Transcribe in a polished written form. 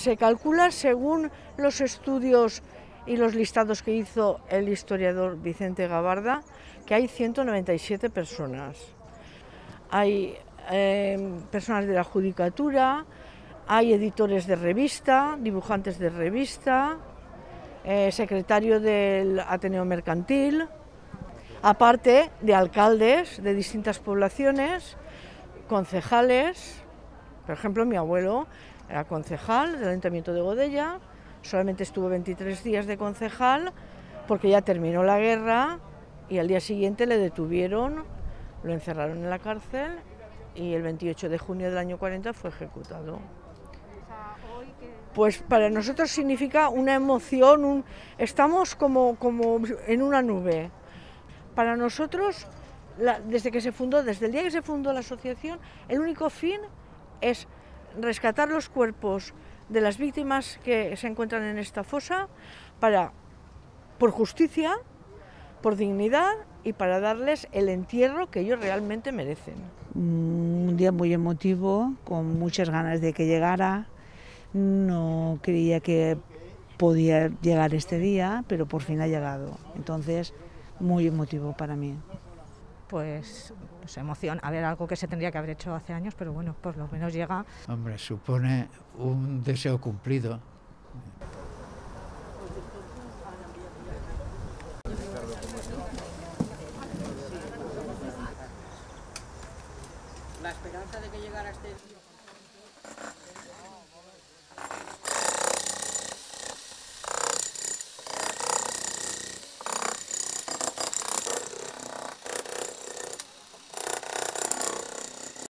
Se calcula, según los estudios y los listados que hizo el historiador Vicente Gabarda, que hay 197 personas. Hay personas de la judicatura, hay editores de revista, dibujantes de revista, secretario del Ateneo Mercantil, aparte de alcaldes de distintas poblaciones, concejales. Por ejemplo, mi abuelo era concejal del Ayuntamiento de Godella, solamente estuvo 23 días de concejal porque ya terminó la guerra y al día siguiente le detuvieron, lo encerraron en la cárcel y el 28 de junio del año 40 fue ejecutado. Pues para nosotros significa una emoción, estamos como en una nube. Para nosotros, desde el día que se fundó la asociación, el único fin es rescatar los cuerpos de las víctimas que se encuentran en esta fosa por justicia, por dignidad y para darles el entierro que ellos realmente merecen. Un día muy emotivo, con muchas ganas de que llegara. No creía que podía llegar este día, pero por fin ha llegado. Entonces, muy emotivo para mí. Pues emoción, a ver, algo que se tendría que haber hecho hace años, pero bueno, por lo menos llega. Hombre, supone un deseo cumplido. La esperanza de que llegara este día.